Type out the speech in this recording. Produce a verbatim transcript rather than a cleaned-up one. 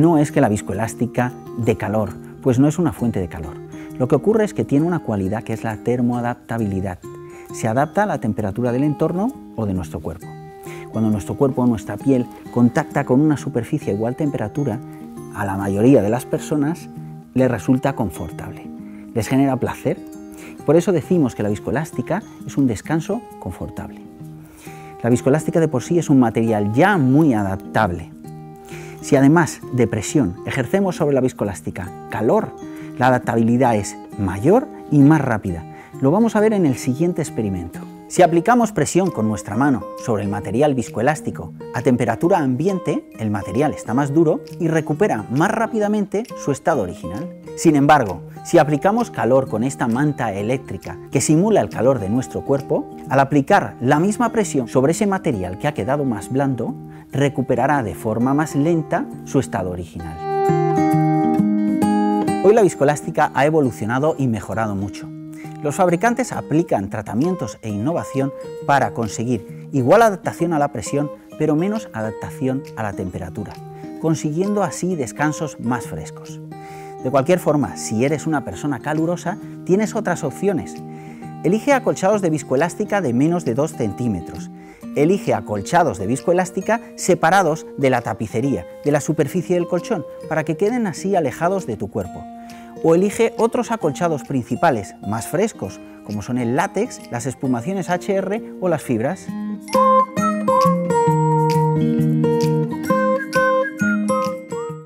no es que la viscoelástica dé calor, pues no es una fuente de calor. Lo que ocurre es que tiene una cualidad que es la termoadaptabilidad. Se adapta a la temperatura del entorno o de nuestro cuerpo. Cuando nuestro cuerpo o nuestra piel contacta con una superficie a igual temperatura, a la mayoría de las personas les resulta confortable, les genera placer. Por eso decimos que la viscoelástica es un descanso confortable. La viscoelástica de por sí es un material ya muy adaptable. Si además de presión ejercemos sobre la viscoelástica calor, la adaptabilidad es mayor y más rápida. Lo vamos a ver en el siguiente experimento. Si aplicamos presión con nuestra mano sobre el material viscoelástico a temperatura ambiente, el material está más duro y recupera más rápidamente su estado original. Sin embargo, si aplicamos calor con esta manta eléctrica que simula el calor de nuestro cuerpo, al aplicar la misma presión sobre ese material que ha quedado más blando, recuperará de forma más lenta su estado original. Hoy la viscoelástica ha evolucionado y mejorado mucho. Los fabricantes aplican tratamientos e innovación para conseguir igual adaptación a la presión, pero menos adaptación a la temperatura, consiguiendo así descansos más frescos. De cualquier forma, si eres una persona calurosa, tienes otras opciones. Elige acolchados de viscoelástica de menos de dos centímetros. Elige acolchados de viscoelástica separados de la tapicería, de la superficie del colchón, para que queden así alejados de tu cuerpo. O elige otros acolchados principales, más frescos, como son el látex, las espumaciones H R o las fibras.